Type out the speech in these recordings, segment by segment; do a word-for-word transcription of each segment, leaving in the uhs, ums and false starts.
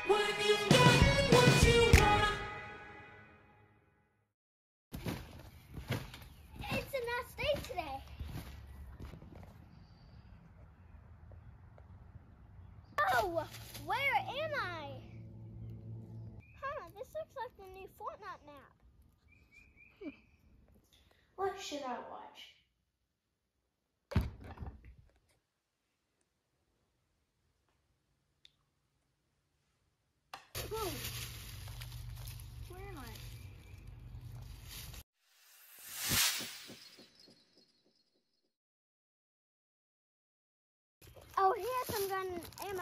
When you've got what you want. It's a nice day today. Oh, where am I? Huh, this looks like the new Fortnite map. Hmm. What should I watch? Oh, where am I? Oh, here's some gun ammo.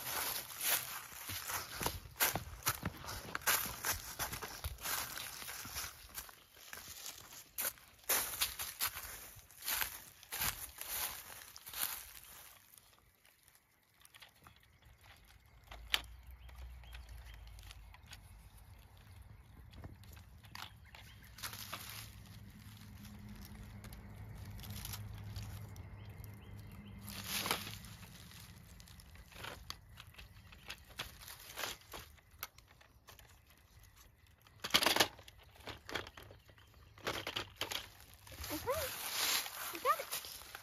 Okay, we got it.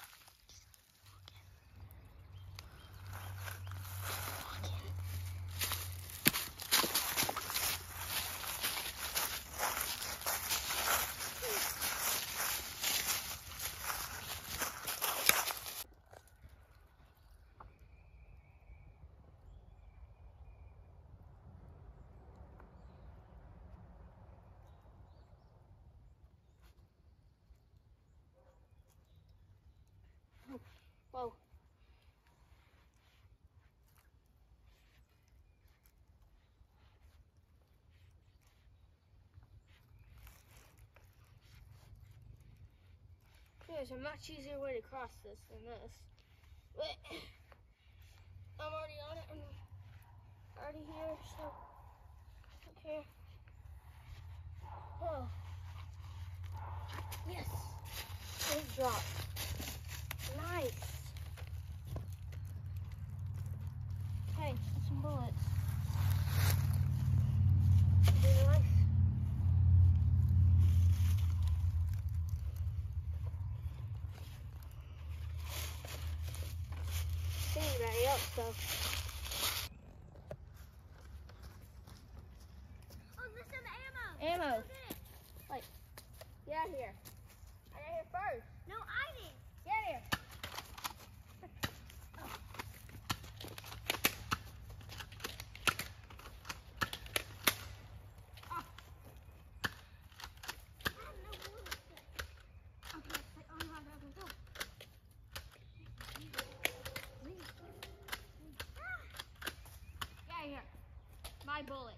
Whoa. There's a much easier way to cross this than this. But I'm already on it. I'm already here, so okay. Oh. Yes. Big drop. Nice. Hey, some bullets. Very nice. See anybody else though. Oh, there's some ammo. Ammo. Go get it. Wait. Get out of here. I got here first. No, I did. Get out of here. Here, my bullets.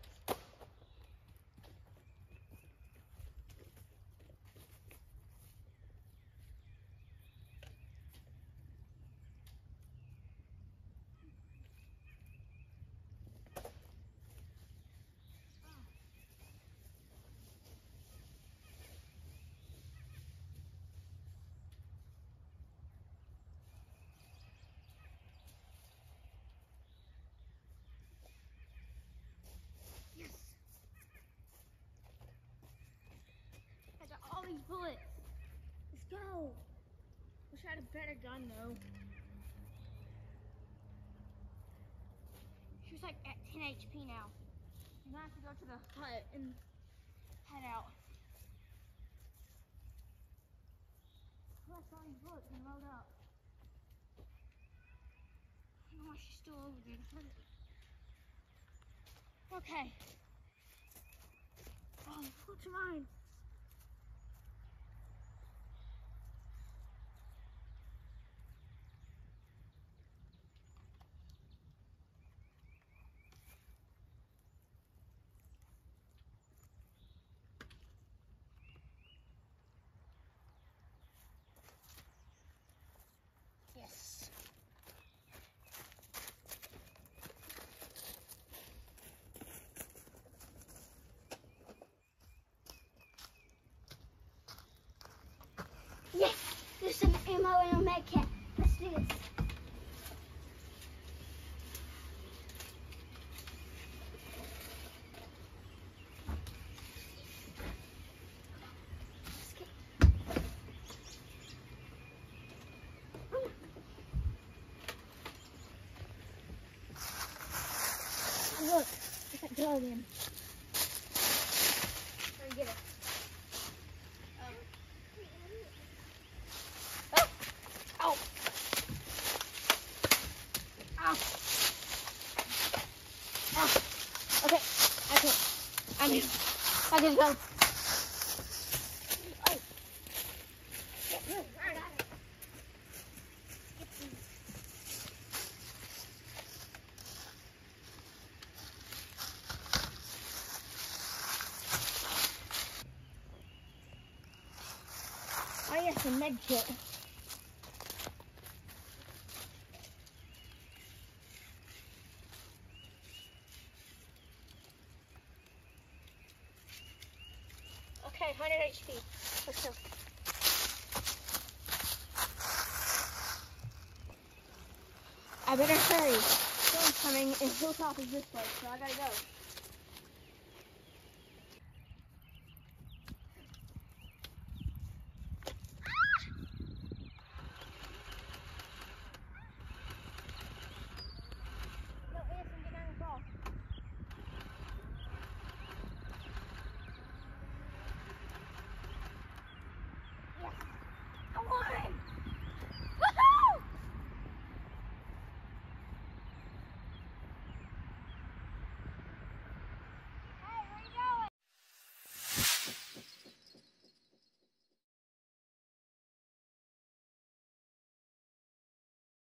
All these bullets. Let's go. Wish I had a better gun though. She was like at ten H P now. I'm gonna have to go to the hut and head out. Collect all these bullets and load up. I don't know why she's still over there. Okay. Oh, what's mine? Yes. Yes, there's some ammo in a med kit. Let's do this. go then. Try to get it. Um. Oh! Ow! Ow! Ow! Okay, I can. I can. I can go. Oh. Get rid. I got it. Get these. Oh yes, a med kit. Okay, one hundred H P. Let's go. I better hurry. Storm's coming and Hilltop is this way, so I gotta go.